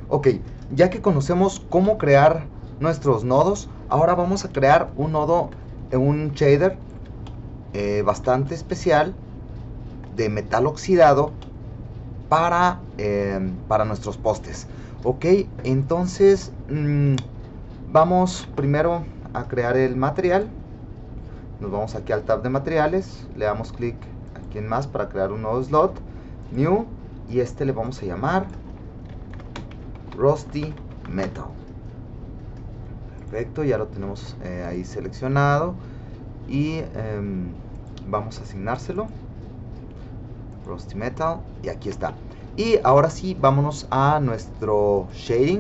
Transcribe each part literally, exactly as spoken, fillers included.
Ok, ya que conocemos cómo crear nuestros nodos, ahora vamos a crear un nodo, un shader eh, bastante especial de metal oxidado para, eh, para nuestros postes. Ok, entonces mmm, vamos primero a crear el material. Nos vamos aquí al tab de materiales, le damos clic aquí en más para crear un nuevo slot, new, y este le vamos a llamar Rusty Metal. Perfecto, ya lo tenemos eh, ahí seleccionado y eh, vamos a asignárselo Rusty Metal y aquí está. Y ahora sí, vámonos a nuestro shading.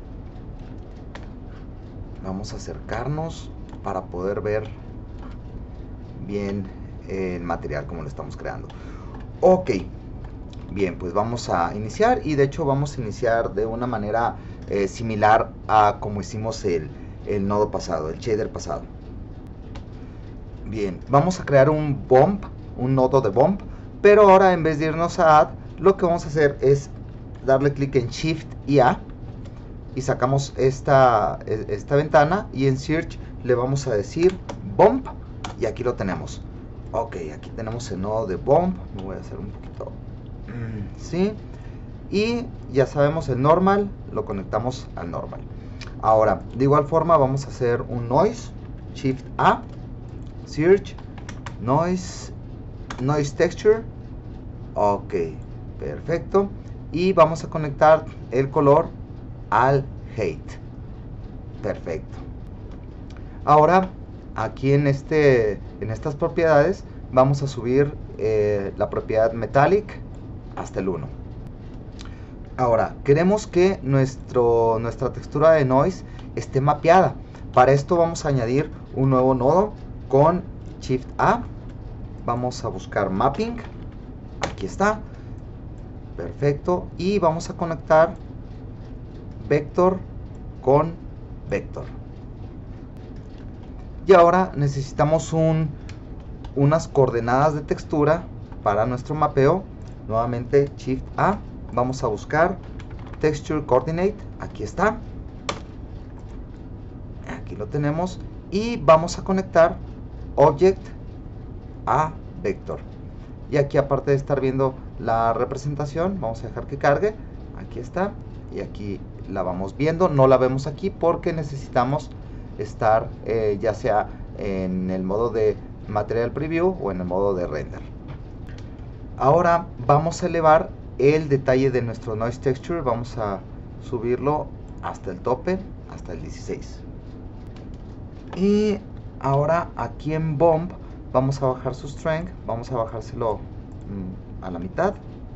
Vamos a acercarnos para poder ver bien el material como lo estamos creando. Ok, bien, pues vamos a iniciar y de hecho vamos a iniciar de una manera eh, similar a como hicimos el, el nodo pasado, el shader pasado. Bien, vamos a crear un bump, un nodo de bump, pero ahora en vez de irnos a add, lo que vamos a hacer es darle clic en shift y A y sacamos esta, esta ventana y en search le vamos a decir bump y aquí lo tenemos. Ok, aquí tenemos el nodo de bump, me voy a hacer un poquito, ¿sí? Y ya sabemos el normal, lo conectamos al normal. Ahora, de igual forma vamos a hacer un noise, shift A, search, noise, noise texture, ok, perfecto. Y vamos a conectar el color al height, perfecto. Ahora, aquí en, este, en estas propiedades, vamos a subir eh, la propiedad metallic hasta el uno. Ahora, queremos que nuestro, nuestra textura de noise esté mapeada. Para esto vamos a añadir un nuevo nodo con shift A. Vamos a buscar mapping. Aquí está. Perfecto. Y vamos a conectar vector con vector. Y ahora necesitamos un, unas coordenadas de textura para nuestro mapeo. Nuevamente shift A. Vamos a buscar texture coordinate, aquí está, aquí lo tenemos y vamos a conectar object a vector. Y aquí, aparte de estar viendo la representación, vamos a dejar que cargue, aquí está, y aquí la vamos viendo. No la vemos aquí porque necesitamos estar eh, ya sea en el modo de material preview o en el modo de render. Ahora vamos a elevar el detalle de nuestro noise texture, vamos a subirlo hasta el tope, hasta el dieciséis. Y ahora aquí en bump vamos a bajar su strength, vamos a bajárselo mmm, a la mitad.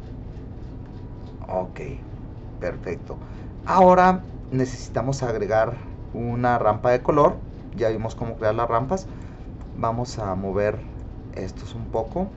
Ok, perfecto. Ahora necesitamos agregar una rampa de color, ya vimos cómo crear las rampas. Vamos a mover estos un poco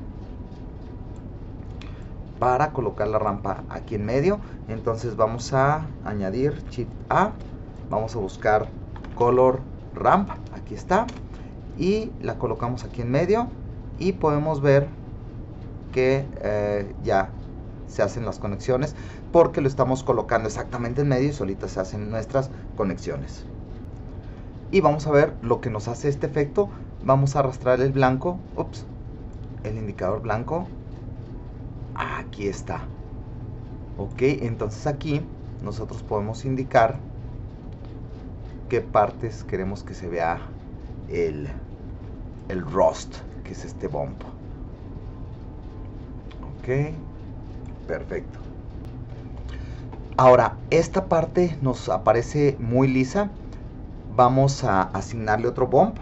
para colocar la rampa aquí en medio. Entonces vamos a añadir shift A, vamos a buscar color ramp, aquí está, y la colocamos aquí en medio y podemos ver que eh, ya se hacen las conexiones porque lo estamos colocando exactamente en medio y solitas se hacen nuestras conexiones. Y vamos a ver lo que nos hace este efecto. Vamos a arrastrar el blanco, ups, el indicador blanco. Aquí está. Ok, entonces aquí nosotros podemos indicar qué partes queremos que se vea el, el rust, que es este bump. Ok, perfecto. Ahora, esta parte nos aparece muy lisa. Vamos a asignarle otro bump.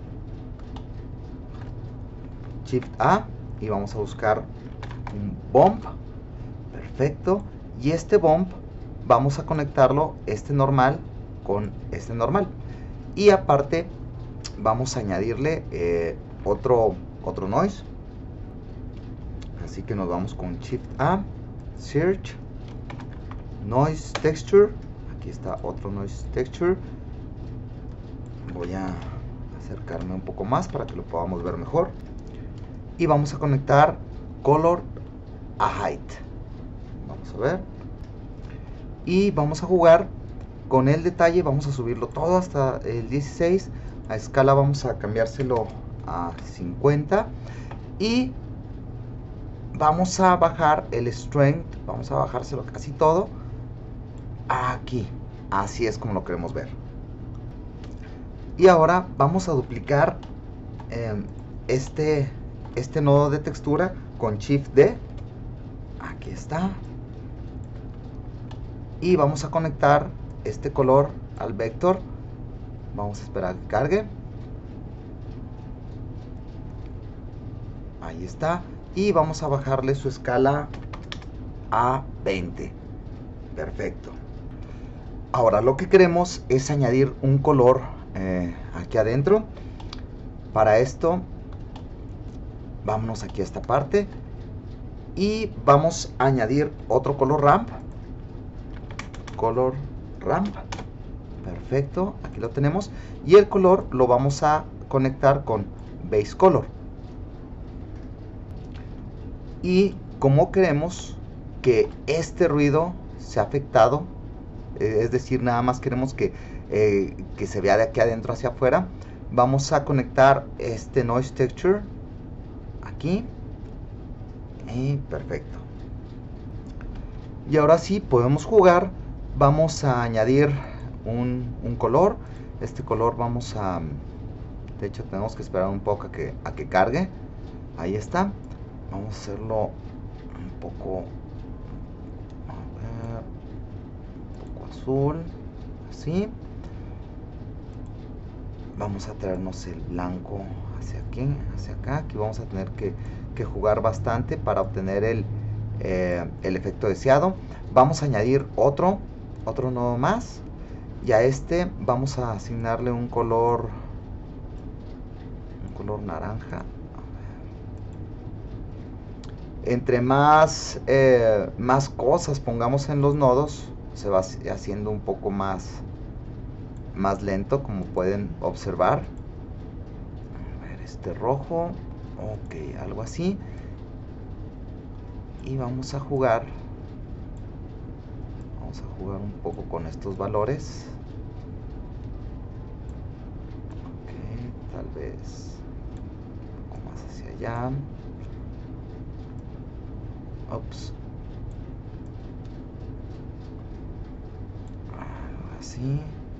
Shift A y vamos a buscar un bump, perfecto, y este bump vamos a conectarlo, este normal con este normal, y aparte vamos a añadirle eh, otro, otro noise, así que nos vamos con shift A, search, noise texture, aquí está otro noise texture, voy a acercarme un poco más para que lo podamos ver mejor, y vamos a conectar color a height. Vamos a ver. y vamos a jugar con el detalle. Vamos a subirlo todo hasta el dieciséis. A escala vamos a cambiárselo a cincuenta y vamos a bajar el strength, vamos a bajárselo casi todo aquí. Así es como lo queremos ver. Y ahora vamos a duplicar eh, este, este nodo de textura con Shift D. Aquí está. Y vamos a conectar este color al vector. Vamos a esperar a que cargue. Ahí está. Y vamos a bajarle su escala a veinte. Perfecto. Ahora lo que queremos es añadir un color eh, aquí adentro. Para esto, vámonos aquí a esta parte. Y vamos a añadir otro color ramp. Color ramp. Perfecto. Aquí lo tenemos. Y el color lo vamos a conectar con base color. Y como queremos que este ruido sea afectado, eh, es decir, nada más queremos que, eh, que se vea de aquí adentro hacia afuera, vamos a conectar este noise texture aquí. Y perfecto. Y ahora sí podemos jugar. Vamos a añadir un, un color. Este color vamos a... De hecho tenemos que esperar un poco a que, a que cargue. Ahí está. Vamos a hacerlo un poco, a ver, un poco azul, así. Vamos a traernos el blanco hacia aquí, hacia acá. Aquí vamos a tener que, que jugar bastante para obtener el, eh, el efecto deseado. Vamos a añadir otro, otro nodo más. Y a este vamos a asignarle un color, un color naranja. Entre más, eh, más cosas pongamos en los nodos, se va haciendo un poco más, más lento, como pueden observar. A ver, este rojo, ok, algo así. Y vamos a jugar, vamos a jugar un poco con estos valores. Ok, tal vez un poco más hacia allá. Ups. Así.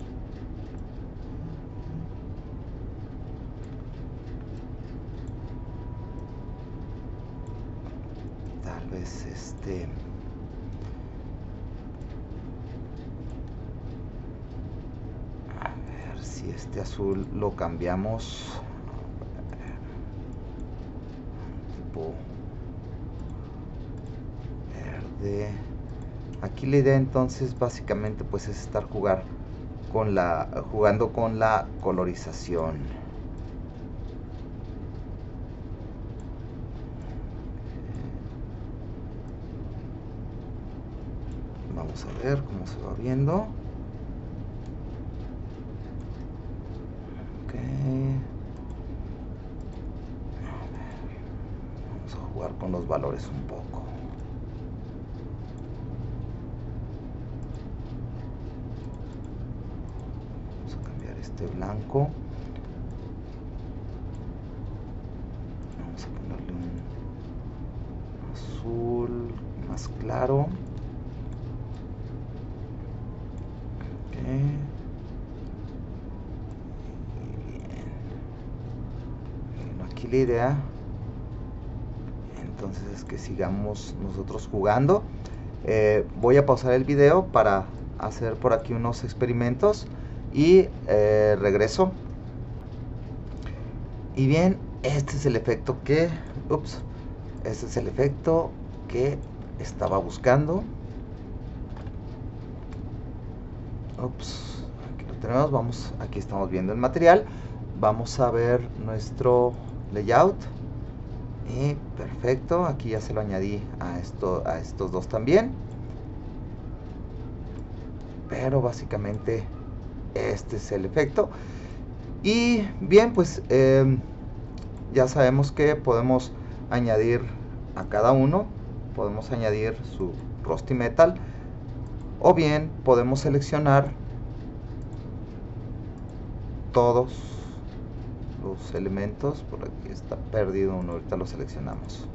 Tal vez este... A ver si este azul lo cambiamos. Tipo... De aquí la idea entonces básicamente pues es estar jugar con la jugando con la colorización. Vamos a ver cómo se va viendo. Ok. Vamos a jugar con los valores un poco. Este blanco, vamos a ponerle un azul más claro. Okay. Bien. Bueno, aquí la idea entonces es que sigamos nosotros jugando. Eh, voy a pausar el video para hacer por aquí unos experimentos. Y eh, regreso. Y bien, este es el efecto que ups, este es el efecto que estaba buscando. Ups, aquí lo tenemos. Vamos, aquí estamos viendo el material. Vamos a ver nuestro layout. Y perfecto, aquí ya se lo añadí a esto, a estos dos también. Pero básicamente este es el efecto. Y bien, pues eh, ya sabemos que podemos añadir a cada uno, podemos añadir su Rusty Metal. o bien podemos seleccionar todos los elementos. Por aquí está perdido uno, ahorita lo seleccionamos.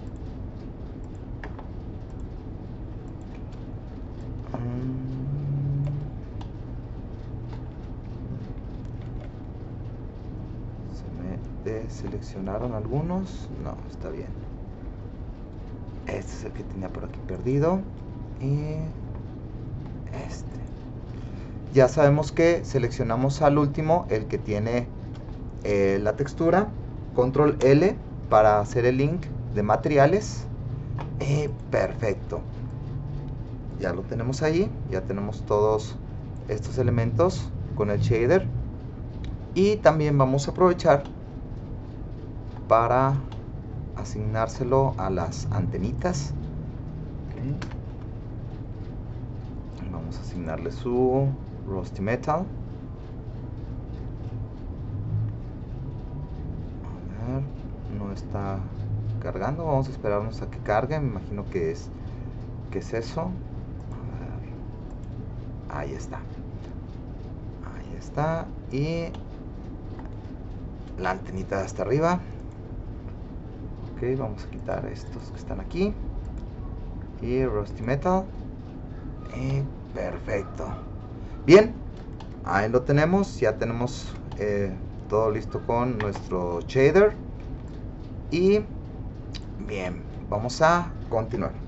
Se me deseleccionaron algunos. No, está bien. Este es el que tenía por aquí perdido. Y este. Ya sabemos que seleccionamos al último, el que tiene eh, la textura. Control L para hacer el link de materiales. Eh, perfecto. Ya lo tenemos ahí. Ya tenemos todos estos elementos con el shader. Y también vamos a aprovechar para asignárselo a las antenitas. Okay. Vamos a asignarle su Rusty Metal. A ver, no está cargando. Vamos a esperarnos a que cargue. Me imagino que es que es eso. A ver. Ahí está. Ahí está. Y la antenita de hasta arriba. Ok, vamos a quitar estos que están aquí. Y Rusty Metal. Y perfecto. Bien, ahí lo tenemos. Ya tenemos eh, todo listo con nuestro shader. Y bien, vamos a continuar.